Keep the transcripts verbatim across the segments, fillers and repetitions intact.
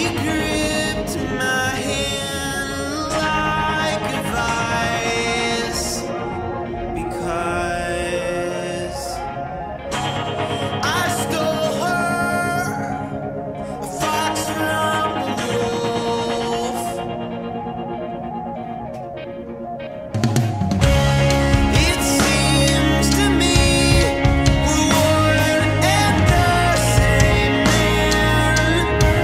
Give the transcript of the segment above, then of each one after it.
gripped my hand like a vice, because I stole her, a fox from a wolf. It seems to me we're one and the same man.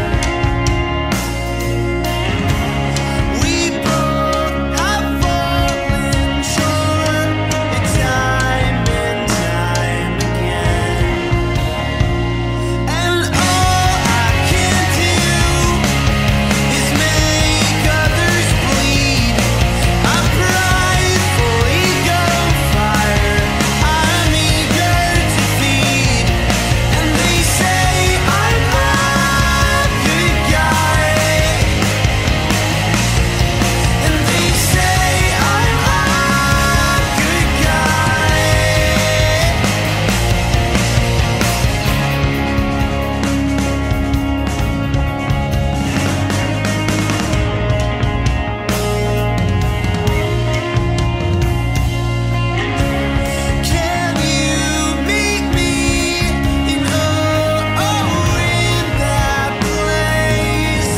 We both have fallen short time and time again. And all I can do is make others bleed. I'm prideful, ego fire, I'm eager to feed. And they say I'm a good guy. And they say I'm a good guy. Can you meet me in oh, oh, in that place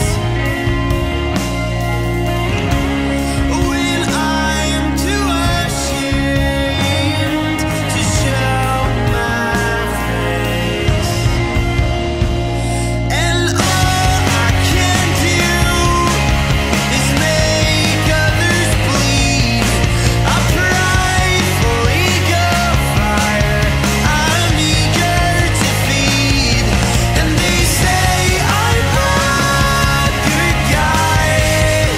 when I'm too ashamed to show my face? And all I can do is make others bleed. I'm prideful, ego fire, I'm eager to feed. And they say I'm a good guy.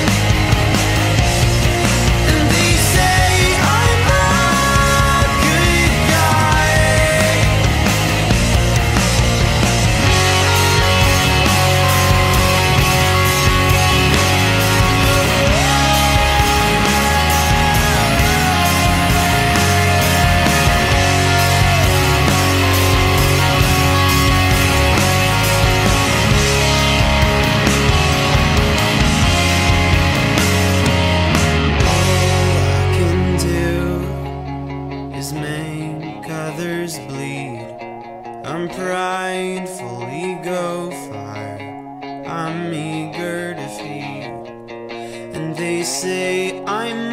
And they say I'm a good guy. All I can do is make others bleed. I'm prideful, ego fire, I'm eager to feed. And they say I'm